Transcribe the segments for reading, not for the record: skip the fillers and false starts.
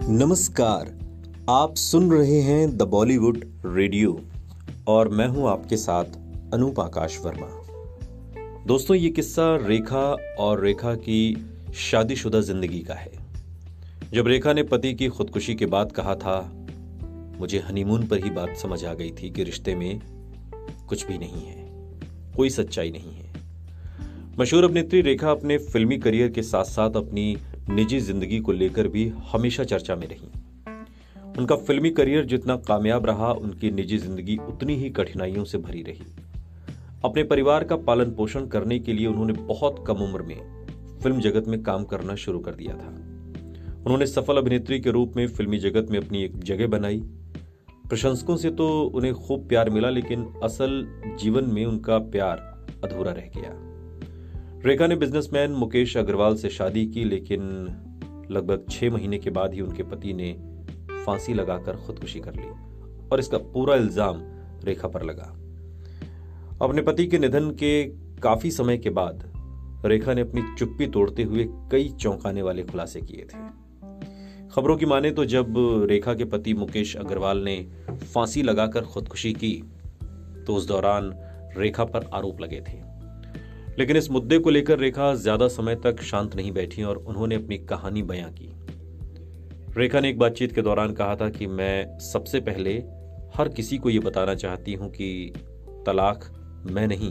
नमस्कार। आप सुन रहे हैं द बॉलीवुड रेडियो और मैं हूं आपके साथ अनूप आकाश वर्मा। दोस्तों, ये किस्सा रेखा और रेखा की शादीशुदा जिंदगी का है। जब रेखा ने पति की खुदकुशी के बाद कहा था, मुझे हनीमून पर ही बात समझ आ गई थी कि रिश्ते में कुछ भी नहीं है, कोई सच्चाई नहीं है। मशहूर अभिनेत्री रेखा अपने फिल्मी करियर के साथ साथ अपनी निजी जिंदगी को लेकर भी हमेशा चर्चा में रही। उनका फिल्मी करियर जितना कामयाब रहा, उनकी निजी जिंदगी उतनी ही कठिनाइयों से भरी रही। अपने परिवार का पालन पोषण करने के लिए उन्होंने बहुत कम उम्र में फिल्म जगत में काम करना शुरू कर दिया था। उन्होंने सफल अभिनेत्री के रूप में फिल्मी जगत में अपनी एक जगह बनाई। प्रशंसकों से तो उन्हें खूब प्यार मिला, लेकिन असल जीवन में उनका प्यार अधूरा रह गया। रेखा ने बिजनेसमैन मुकेश अग्रवाल से शादी की, लेकिन लगभग 6 महीने के बाद ही उनके पति ने फांसी लगाकर खुदकुशी कर ली और इसका पूरा इल्जाम रेखा पर लगा। अपने पति के निधन के काफी समय के बाद रेखा ने अपनी चुप्पी तोड़ते हुए कई चौंकाने वाले खुलासे किए थे। खबरों की माने तो जब रेखा के पति मुकेश अग्रवाल ने फांसी लगाकर खुदकुशी की तो उस दौरान रेखा पर आरोप लगे थे, लेकिन इस मुद्दे को लेकर रेखा ज्यादा समय तक शांत नहीं बैठी और उन्होंने अपनी कहानी बयां की। रेखा ने एक बातचीत के दौरान कहा था कि मैं सबसे पहले हर किसी को यह बताना चाहती हूं कि तलाक मैं नहीं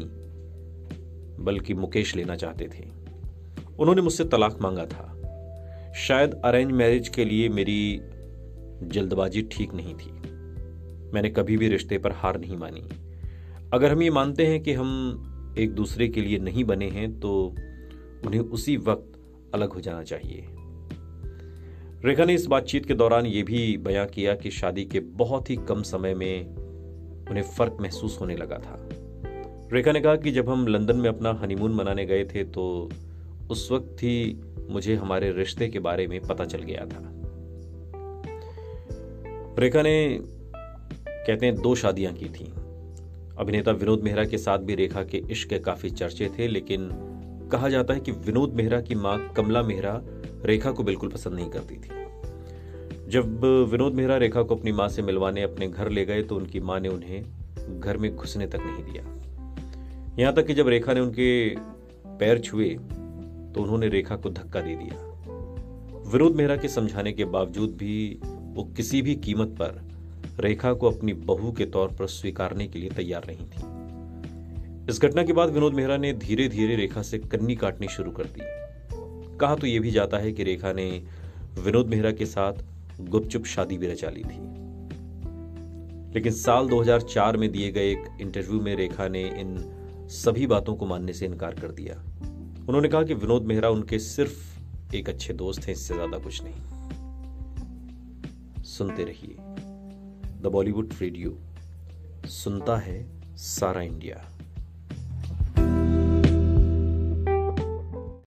बल्कि मुकेश लेना चाहते थे। उन्होंने मुझसे तलाक मांगा था। शायद अरेंज मैरिज के लिए मेरी जल्दबाजी ठीक नहीं थी। मैंने कभी भी रिश्ते पर हार नहीं मानी। अगर हम ये मानते हैं कि हम एक दूसरे के लिए नहीं बने हैं तो उन्हें उसी वक्त अलग हो जाना चाहिए। रेखा ने इस बातचीत के दौरान यह भी बयां किया कि शादी के बहुत ही कम समय में उन्हें फर्क महसूस होने लगा था। रेखा ने कहा कि जब हम लंदन में अपना हनीमून मनाने गए थे तो उस वक्त ही मुझे हमारे रिश्ते के बारे में पता चल गया था। रेखा ने कहते हैं 2 शादियां की थी। अभिनेता विनोद मेहरा के साथ भी रेखा के इश्क के काफी चर्चे थे, लेकिन कहा जाता है कि विनोद मेहरा की मां कमला मेहरा रेखा को बिल्कुल पसंद नहीं करती थी। जब विनोद मेहरा रेखा को अपनी मां से मिलवाने अपने घर ले गए तो उनकी मां ने उन्हें घर में घुसने तक नहीं दिया। यहां तक कि जब रेखा ने उनके पैर छुए तो उन्होंने रेखा को धक्का दे दिया। विनोद मेहरा के समझाने के बावजूद भी वो किसी भी कीमत पर रेखा को अपनी बहू के तौर पर स्वीकारने के लिए तैयार नहीं थी। इस घटना के बाद विनोद मेहरा ने धीरे धीरे रेखा से कन्नी काटनी शुरू कर दी। कहा तो यह भी जाता है कि रेखा ने विनोद मेहरा के साथ गुपचुप शादी भी रचा ली थी। लेकिन साल 2004 में दिए गए एक इंटरव्यू में रेखा ने इन सभी बातों को मानने से इनकार कर दिया। उन्होंने कहा कि विनोद मेहरा उनके सिर्फ एक अच्छे दोस्त हैं, इससे ज्यादा कुछ नहीं। सुनते रहिए द बॉलीवुड रेडियो, सुनता है सारा इंडिया।